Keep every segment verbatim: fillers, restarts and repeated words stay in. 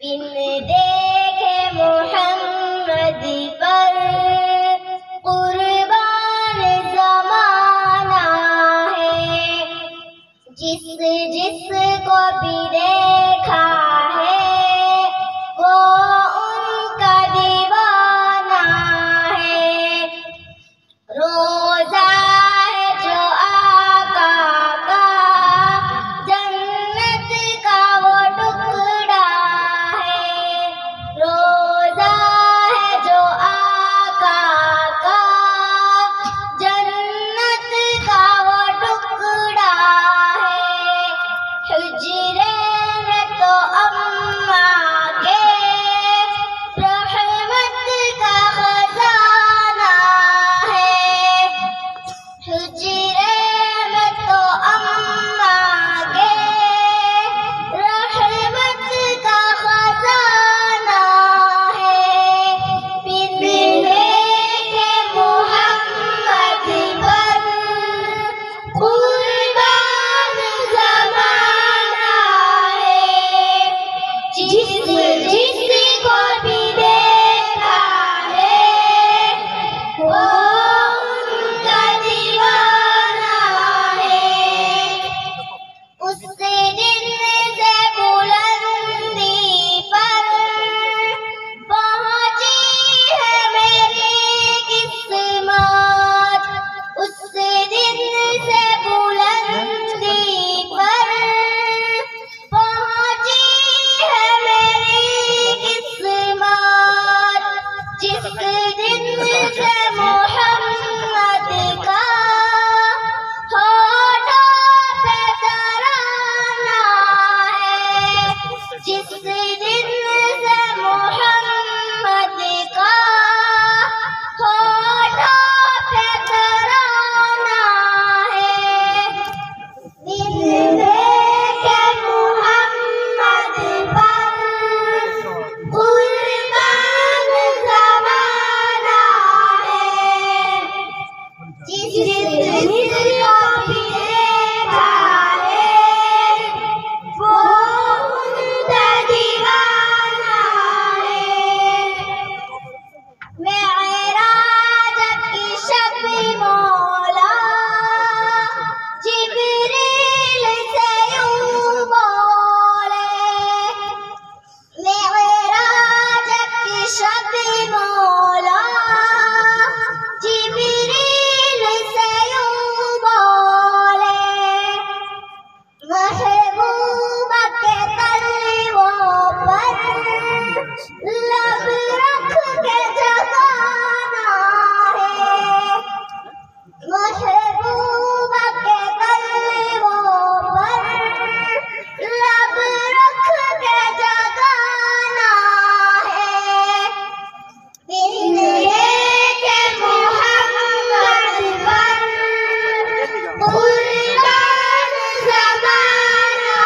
बिन देखे मोहम्मद पर कुर्बान ज़माना है। जिस जिस को भी देखा है वो उनका दीवाना है। रोज़ा है जो आका का जन्नत का वो टुकड़ा है। रोज़ा है जो आका का जन्नत का वो टुकड़ा है। हुजरे में तो अम्मा के रहमत का खजाना है। हुजरे में तो अम्मा के रहमत का खजाना है। बिन देखे मोहम्मद पर कुर्बान ज़माना है। जिस जिस को भी देखा है वो उनका दीवाना है। उस दिन से बुलंदी पर पहुंची है मेरी किस्मत। उस दिन से बुलंदी पर पहुंची है मेरी किस्मत। जिस दिन से मोहम्मद का होठों पे तराना है। जिस दिन से मोहम्मद का होठों पे तराना है। बिन देखे मोहम्मद पर कुर्बान ज़माना है। जिस जिस को भी देखा है वो उनका दीवाना है। मेराज की शब मौला जिब्रील से यूं बोले। मेराज की शब मौला जिब्रील से यूं बोले। महबूबा के तलवों पर लब रख के जगाना है। महबूबा के तलवों पर लब रख के जगाना है। बिन देखे मोहम्मद पर कुर्बान ज़माना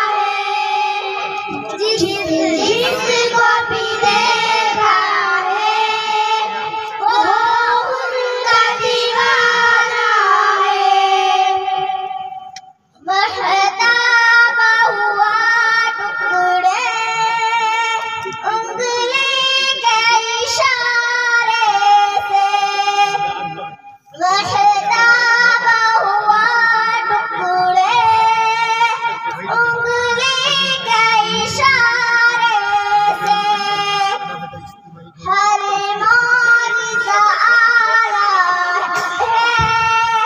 है। जिस जिस को भी देखा है वो उनका दीवाना है। महताबा हुआ टुकड़े उंगली के इशारे से। महताबा हुआ टुकड़े उंगली के इशारे से। हर मौजिज़ा आया है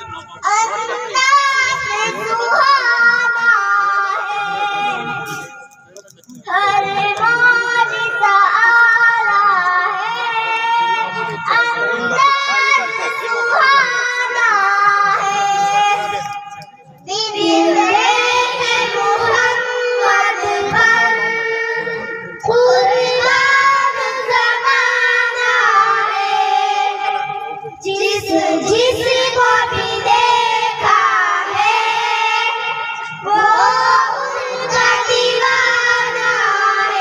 अंदाज़ सुहाना है। हर मौजिज़ा आया है अंदाज़ सुहाना है। बिन देखे मोहम्मद पर कुर्बान ज़माना है। जिस जिस को भी देखा है वो उनका दीवाना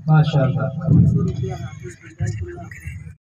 माशाल्लाह।